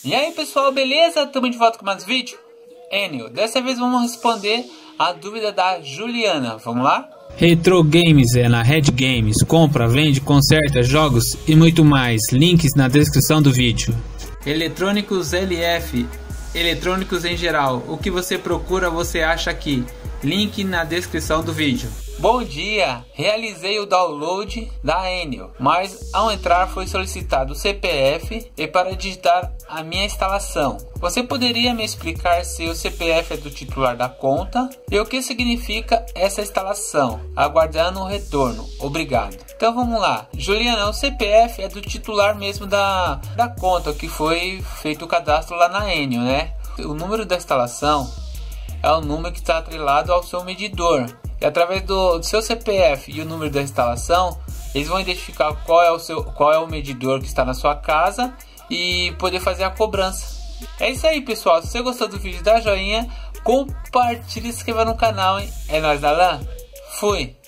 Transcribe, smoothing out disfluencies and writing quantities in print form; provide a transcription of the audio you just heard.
E aí pessoal, beleza? Estamos de volta com mais vídeo. Enio, dessa vez vamos responder a dúvida da Juliana, vamos lá? Retro Games é na Red Games, compra, vende, conserta jogos e muito mais, links na descrição do vídeo. Eletrônicos LF, eletrônicos em geral, o que você procura você acha aqui, link na descrição do vídeo. Bom dia, realizei o download da Enio, mas ao entrar foi solicitado o CPF e para digitar a minha instalação. Você poderia me explicar se o CPF é do titular da conta e o que significa essa instalação? Aguardando o retorno, obrigado. Então vamos lá, Juliana, o CPF é do titular mesmo da conta que foi feito o cadastro lá na Enio, né? O número da instalação é o número que está atrelado ao seu medidor. E através do seu CPF e o número da instalação, eles vão identificar qual é o medidor que está na sua casa e poder fazer a cobrança. É isso aí, pessoal. Se você gostou do vídeo, dá joinha, compartilha e se inscreva no canal, hein? É nóis da LAN. Fui!